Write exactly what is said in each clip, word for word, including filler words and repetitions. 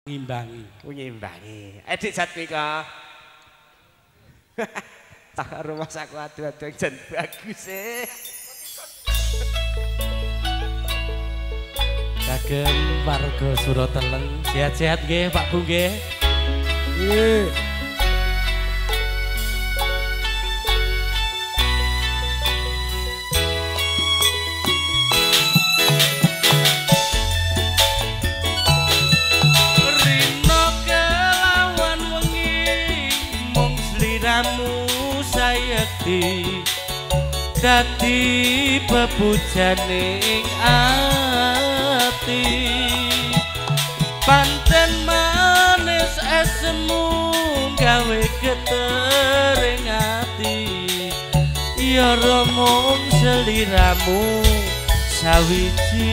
ngimbangi. Oh ngimbangi. Edik Jatmika. Tak rumah saku adu-adu jan bagus e. Kagem warga Surateleng, sehat-sehat nggih Pak Bu nggih. Nggih. Rino kelawan wengi mung sliramu sayekti dadi bebujaning ati panten manis esmu gawe getering ati ya romong seliramu sawiji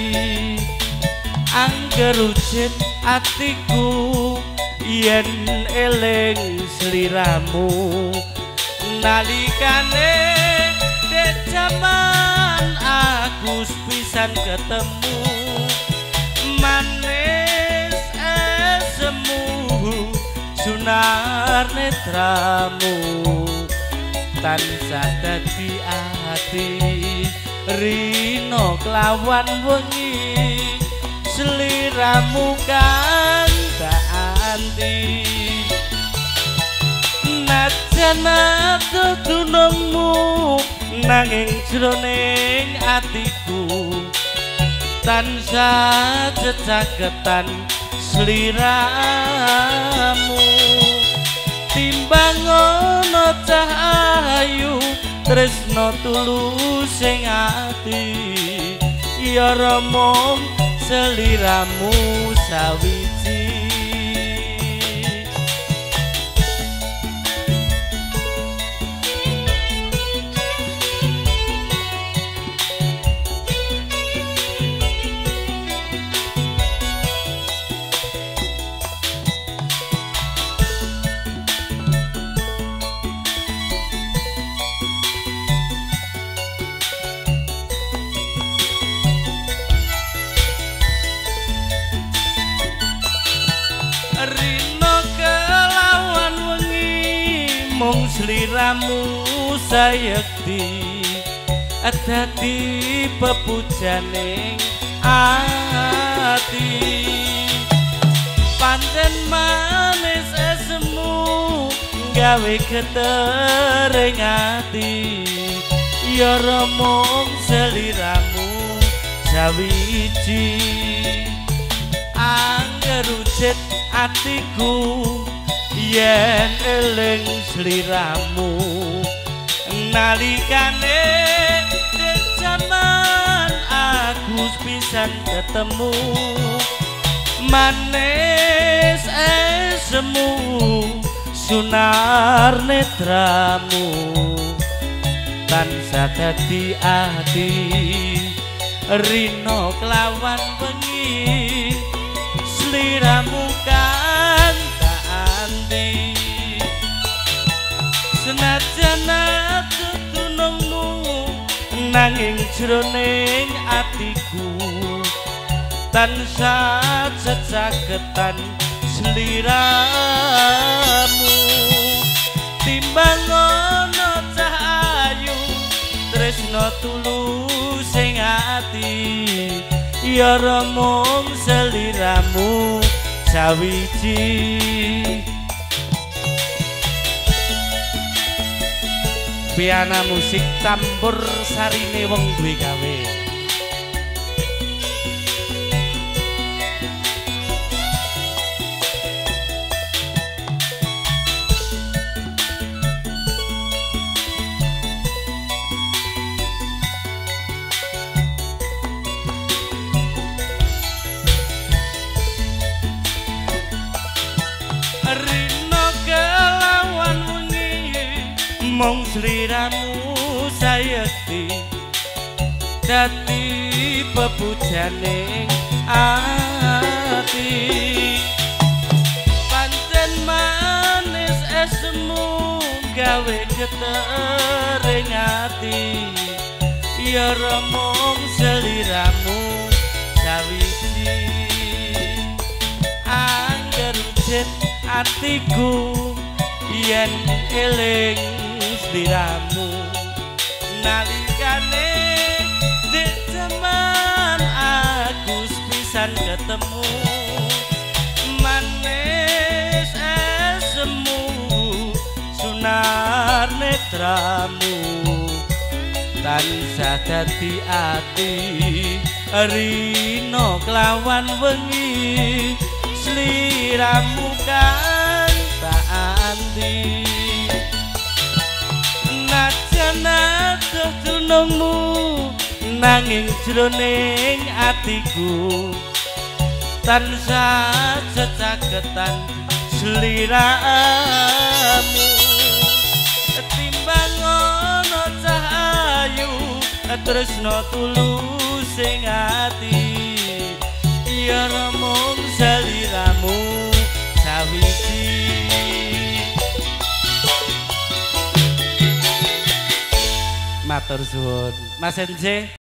angger ujet atiku yen eling seliramu nalikane dek jaman aku pisan ketemu manis esemu sunar netramu tansah dadi ati rino kelawan wengi seliramu kang tak anti najan aku dunungmu nanging jroning atiku tansah cecaketan sliramu timbang ana cahayu tresno tulus sing ati ya romong seliramu sawiji. Rino kelawan wengi mung sliramu sayekti dadi bebujaning ati pancen manis esemu gawe getering ati ya romong seliramu sawiji angger ujet atiku yen eling sliramu nalikane dek jaman aku pisan ketemu manis esemu sunar netramu tansah dadi ati rino kelawan wengi sliramu kan tak anti senajan aku dunungmu nanging jroning atiku tansah cecaketan sliramu timbang ana cahayu tresno tulus sing ati ya romong seliramu sawiji. Piana musik campur sarine wong duwe gawe. Rino kelawan wengi mung sliramu sayekti dadi bebujaning ati pancen manis esemu gawe getering ati ya romong seliramu sawiji. pijet atiku yen eling sliramu nalikane dik jaman aku pisan ketemu manis esemu sunar netramu tansah dadi ati rino kelawan wengi sliramu kan tak anti najan adoh dunungmu nanging jroning atiku tansah cecaketan sliramu timbang ana cahayu tresno tulus sing ati ya mung saliramu sawiji matur suwun Mas Enje.